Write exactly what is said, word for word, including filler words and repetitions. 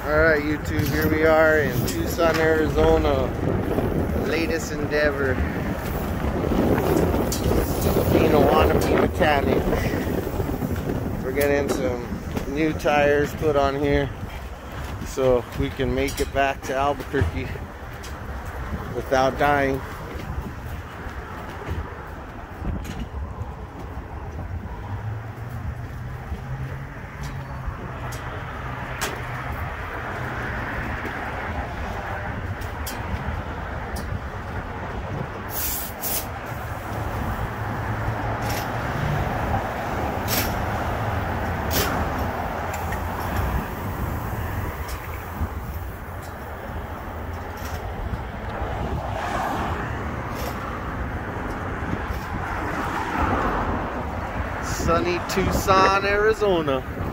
Alright YouTube, here we are in Tucson, Arizona. Latest endeavor. Being a wannabe mechanic. We're getting some new tires put on here so we can make it back to Albuquerque without dying. Sunny Tucson, Arizona.